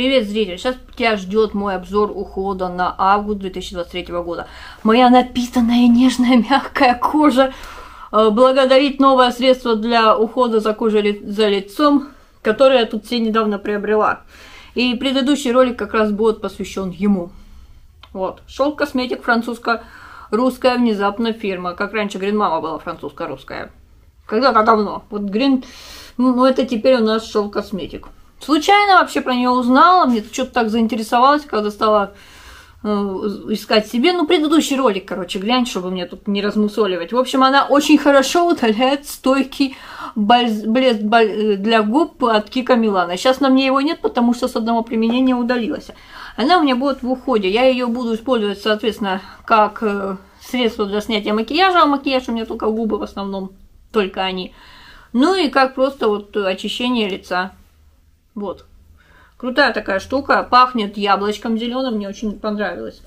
Привет, зритель! Сейчас тебя ждет мой обзор ухода на август 2023 года. Моя напитанная, нежная, мягкая кожа благодарит новое средство для ухода за кожей за лицом, которое я тут все недавно приобрела. И предыдущий ролик как раз будет посвящен ему. Вот. Шелк Косметик, французско-русская внезапно фирма. Как раньше Green Mama была французско-русская. Когда-то давно. Вот Green, ну это теперь у нас Шелк Косметик. Случайно вообще про нее узнала, мне что-то так заинтересовалась, когда стала искать себе, ну, предыдущий ролик, короче, глянь, чтобы мне тут не размусоливать. В общем, она очень хорошо удаляет стойкий блеск для губ от Кика Милана. Сейчас на мне его нет, потому что с одного применения удалилась. Она у меня будет в уходе. Я ее буду использовать, соответственно, как средство для снятия макияжа, а макияж у меня только губы в основном, только они. Ну и как просто вот очищение лица. Вот. Крутая такая штука. Пахнет яблочком зеленым. Мне очень понравилось.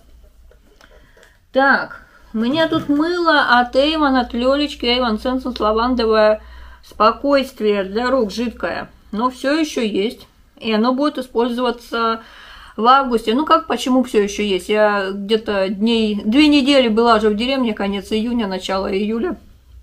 Так. У меня тут мыло от Avon, от Лёлечки. Avon Senses лавандовое спокойствие для рук жидкое. Но все еще есть. И оно будет использоваться в августе. Ну как, почему все еще есть? Я где-то 2 недели была же в деревне. Конец июня, начало июля.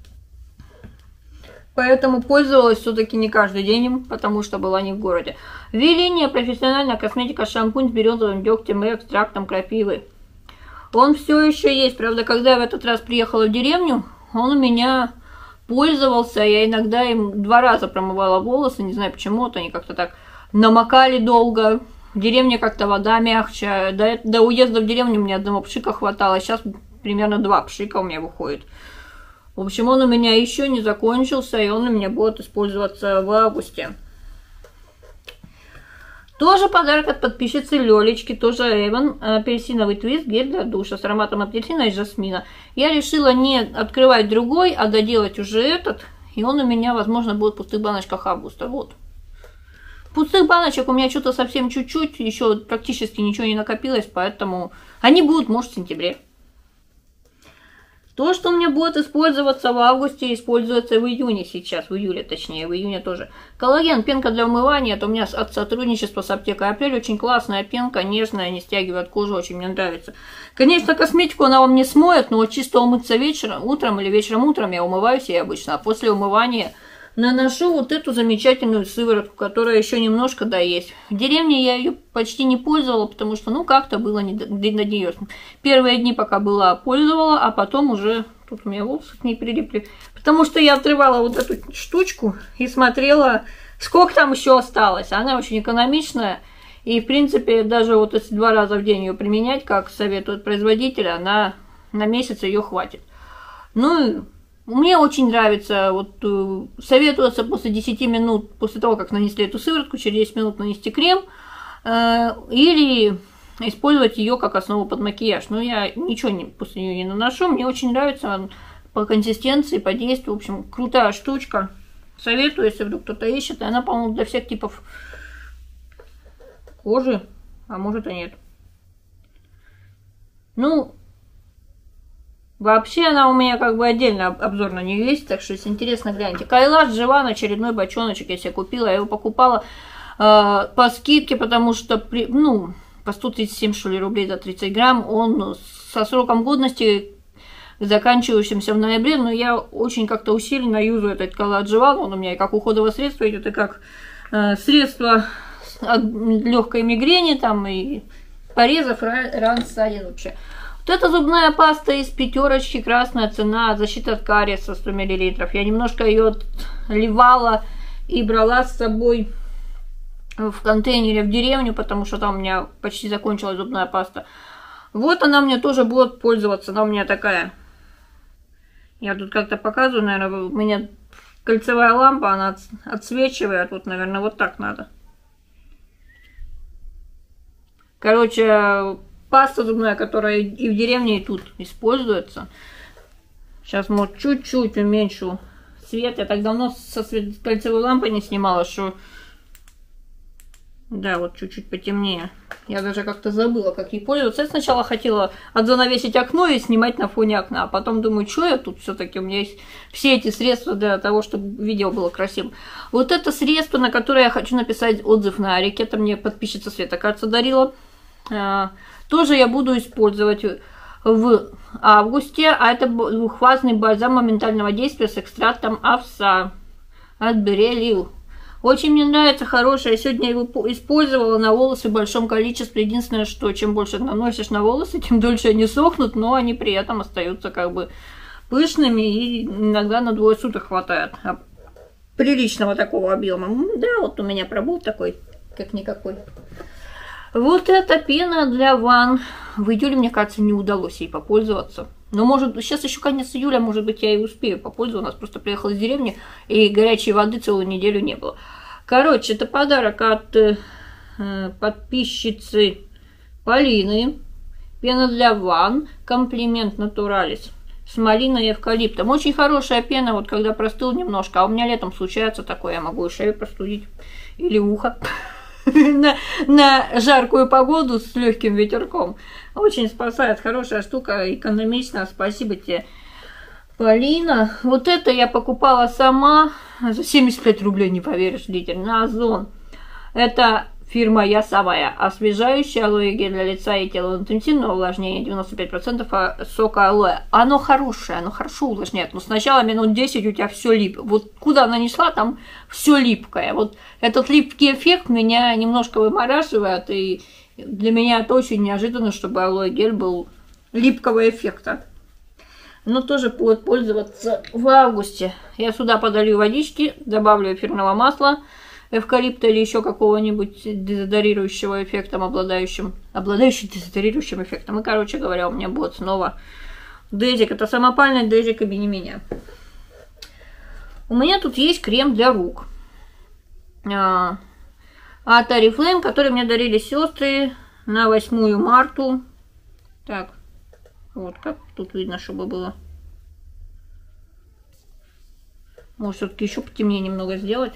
Поэтому пользовалась все-таки не каждый день им, потому что была не в городе. Велиния профессиональная косметика шампунь с березовым дегтем и экстрактом крапивы. Он все еще есть. Правда, когда я в этот раз приехала в деревню, он у меня пользовался. Я иногда им 2 раза промывала волосы. Не знаю почему, вот они как-то так намокали долго. В деревне как-то вода мягче. До уезда в деревню мне одного пшика хватало. Сейчас примерно 2 пшика у меня выходит. В общем, он у меня еще не закончился, и он у меня будет использоваться в августе. Тоже подарок от подписчицы Лёлечки, тоже Avon, апельсиновый твист, гель для душа с ароматом апельсина и жасмина. Я решила не открывать другой, а доделать уже этот, и он у меня, возможно, будет в пустых баночках августа. Вот. Пустых баночек у меня что-то совсем чуть-чуть, еще практически ничего не накопилось, поэтому они будут, может, в сентябре. То, что у меня будет использоваться в августе, используется в июне сейчас, в июле точнее, в июне тоже. Коллаген, пенка для умывания, это у меня от сотрудничества с аптекой Апрель, очень классная пенка, нежная, не стягивает кожу, очень мне нравится. Конечно, косметику она вам не смоет, но вот чисто умыться вечером, утром или вечером-утром я умываюсь я обычно, а после умывания наношу вот эту замечательную сыворотку, которая еще немножко, да, есть. В деревне я ее почти не пользовала, потому что, ну, как-то было не до нее. Первые дни пока была, пользовала, а потом уже, тут у меня волосы к ней прилипли, потому что я отрывала вот эту штучку и смотрела, сколько там еще осталось. Она очень экономичная, и, в принципе, даже вот если 2 раза в день ее применять, как советует производитель, она на месяц ее хватит. Ну, мне очень нравится, вот советуется после 10 минут, после того, как нанесли эту сыворотку, через 10 минут нанести крем, или использовать ее как основу под макияж. Но я ничего после нее не наношу, мне очень нравится по консистенции, по действию, в общем, крутая штучка. Советую, если вдруг кто-то ищет, и она, по-моему, для всех типов кожи, а может и нет. Ну, вообще она у меня как бы отдельно обзор на нее есть, так что если интересно, гляньте. Кайлаш Живан, очередной бочоночек я себе купила. Я его покупала по скидке, потому что, ну, по 137 что ли рублей за 30 грамм. Он со сроком годности, заканчивающимся в ноябре, но я очень как-то усиленно юзаю этот Кайлаш Живан. Он у меня и как уходовое средство идет, и как средство от легкой мигрени, там, и порезов, ран, ссадин вообще. Вот эта зубная паста из 5, красная цена, защита от кариеса 100 мл. Я немножко ее отливала и брала с собой в контейнере в деревню, потому что там у меня почти закончилась зубная паста. Вот она мне тоже будет пользоваться, она у меня такая. Я тут как-то показываю, наверное, у меня кольцевая лампа, она отсвечивает, вот, наверное, вот так надо. Короче, паста зубная, которая и в деревне, и тут используется. Сейчас, может, чуть-чуть уменьшу свет. Я так давно со кольцевой лампой не снимала, что Да, вот чуть-чуть потемнее. Я даже как-то забыла, как ей пользоваться. Я сначала хотела отзанавесить окно и снимать на фоне окна. А потом думаю, что я тут все-таки, у меня есть все эти средства для того, чтобы видео было красивым. Вот это средство, на которое я хочу написать отзыв на Арик. Это мне подписчица Света, кажется, дарила. Тоже я буду использовать в августе. А это двухфазный бальзам моментального действия с экстрактом овса от Берелил. Очень мне нравится, хорошая. Я сегодня его использовала на волосы в большом количестве. Единственное, что чем больше наносишь на волосы, тем дольше они сохнут, но они при этом остаются как бы пышными, и иногда на 2 суток хватает приличного такого объема. Да, вот у меня пробыл такой, как никакой. Вот эта пена для ванн. В июле, мне кажется, не удалось ей попользоваться. Но может, сейчас еще конец июля, может быть, я и успею попользоваться. У нас просто приехала из деревни, и горячей воды целую неделю не было. Короче, это подарок от подписчицы Полины. Пена для ванн. Комплимент Натуралис. С малиной и эвкалиптом. Очень хорошая пена, вот когда простыл немножко. А у меня летом случается такое, я могу и шею простудить. Или ухо. На жаркую погоду с легким ветерком. Очень спасает, хорошая штука, экономичная. Спасибо тебе, Полина. Вот это я покупала сама за 75 рублей, не поверишь, литр, на Озон. Это фирма Ясовая. Освежающая алоэ гель для лица и тела, интенсивного увлажнения, 95% сока алоэ. Оно хорошее, оно хорошо увлажняет, но сначала минут 10 у тебя все липко. Вот куда она не шла, там все липкое. Вот этот липкий эффект меня немножко вымораживает, и для меня это очень неожиданно, чтобы алоэ гель был липкого эффекта. Но тоже будет пользоваться в августе. Я сюда подолью водички, добавлю эфирного масла, эвкалипта или еще какого-нибудь дезодорирующего эффектом, обладающим дезодорирующим эффектом. И, короче говоря, у меня будет снова дезик. Это самопальный дезик имени меня. У меня тут есть крем для рук от Oriflame, который мне дарили сестры на 8 марта. Так, вот как тут видно, чтобы было. Может, все-таки еще потемнее немного сделать.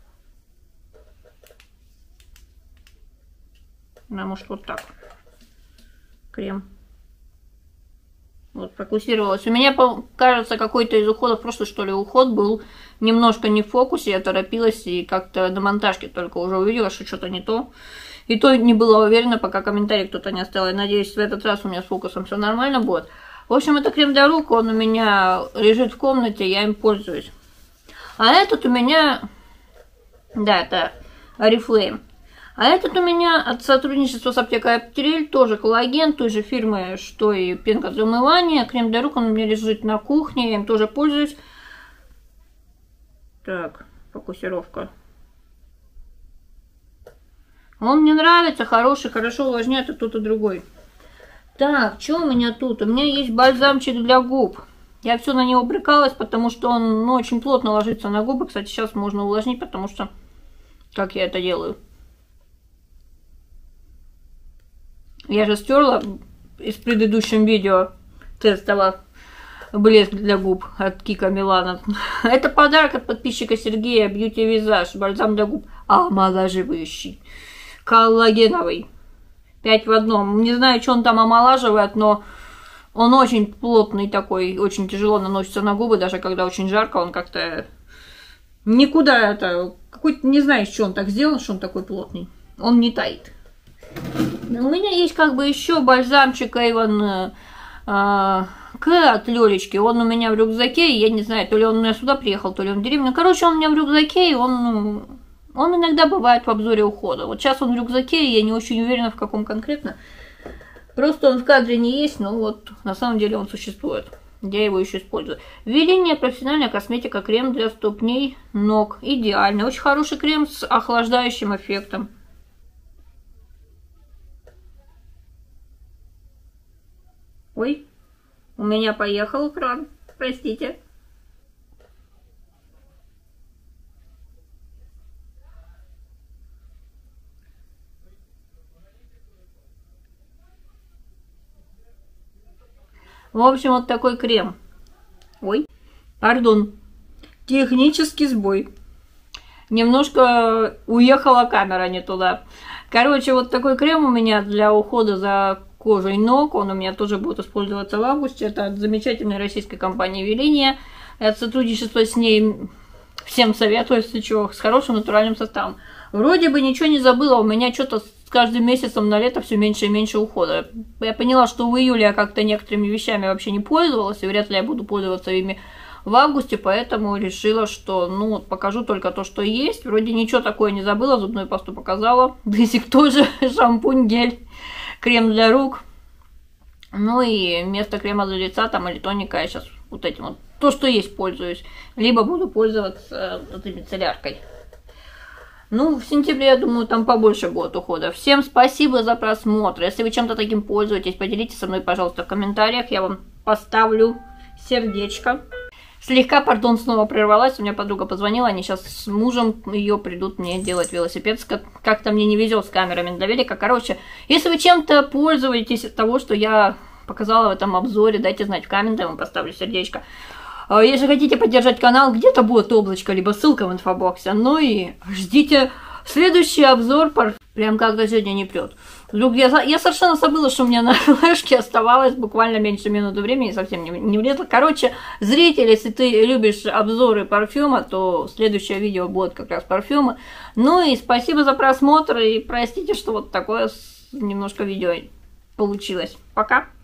Да, может, вот так. Крем. Вот, фокусировалась. У меня, кажется, какой-то из уходов, прошлый, что ли, уход был немножко не в фокусе. Я торопилась и как-то на монтажке только уже увидела, что что-то не то. И то не была уверена, пока комментарий кто-то не оставил. Я надеюсь, в этот раз у меня с фокусом все нормально будет. В общем, это крем для рук, он у меня лежит в комнате, я им пользуюсь. А этот у меня... Да, это Oriflame. А этот у меня от сотрудничества с аптекой Аптерель, тоже коллаген, той же фирмы, что и пенка для умывания. Крем для рук, он у меня лежит на кухне, я им тоже пользуюсь. Так, фокусировка. Он мне нравится, хороший, хорошо увлажняет и тот, и другой. Так, что у меня тут? У меня есть бальзамчик для губ. Я все на него брыкалась, потому что он очень плотно ложится на губы. Кстати, сейчас можно увлажнить, потому что... Как я это делаю? Я же стерла из предыдущего видео тестового блеск для губ от Кика Милана. Это подарок от подписчика Сергея, Beauty Visage, бальзам для губ омолаживающий, коллагеновый, 5 в одном. Не знаю, что он там омолаживает, но он очень плотный такой, очень тяжело наносится на губы, даже когда очень жарко, он как-то никуда это, какой-то, не знаю, что он так сделан, что он такой плотный, он не тает. У меня есть как бы еще бальзамчик Avon К от Лёлечки. Он у меня в рюкзаке. Я не знаю, то ли он у меня сюда приехал, то ли он в деревню. Короче, он у меня в рюкзаке, и он иногда бывает в обзоре ухода. Вот сейчас он в рюкзаке, и я не очень уверена, в каком конкретно. Просто он в кадре не есть, но вот на самом деле он существует. Я его еще использую. Введение профессиональная косметика, крем для ступней, ног. Идеальный. Очень хороший крем с охлаждающим эффектом. Ой, у меня поехал экран, простите. В общем, вот такой крем. Ой, пардон, технический сбой. немножко уехала камера не туда. Короче, вот такой крем у меня для ухода за кожей ног. Он у меня тоже будет использоваться в августе. Это от замечательной российской компании Велиния. От сотрудничества с ней всем советую, если чего, с хорошим натуральным составом. Вроде бы ничего не забыла, у меня что-то с каждым месяцем на лето все меньше и меньше ухода. Я поняла, что в июле я как-то некоторыми вещами вообще не пользовалась, и вряд ли я буду пользоваться ими в августе, поэтому решила, что, ну, вот покажу только то, что есть. Вроде ничего такое не забыла, зубную пасту показала, дезик тоже, шампунь, гель, крем для рук. Ну и вместо крема для лица там или тоника я сейчас вот этим вот, то, что есть, пользуюсь. Либо буду пользоваться вот этой мицелляркой. Ну, в сентябре, я думаю, там побольше будет ухода. Всем спасибо за просмотр. Если вы чем-то таким пользуетесь, поделитесь со мной, пожалуйста, в комментариях. Я вам поставлю сердечко. Слегка, пардон, снова прервалась. У меня подруга позвонила. Они сейчас с мужем ее придут мне делать велосипед. Как-то мне не везет с камерами для велика. Короче, если вы чем-то пользуетесь от того, что я показала в этом обзоре, дайте знать в комментариях, я вам поставлю сердечко. Если хотите поддержать канал, где-то будет облачко, либо ссылка в инфобоксе. Ну и ждите следующий обзор. Прям как-то сегодня не прет. Вдруг я совершенно забыла, что у меня на флешке оставалось буквально меньше минуты времени, совсем не влезло. Короче, зритель, если ты любишь обзоры парфюма, то следующее видео будет как раз парфюмы. Ну и спасибо за просмотр, и простите, что вот такое немножко видео получилось. Пока!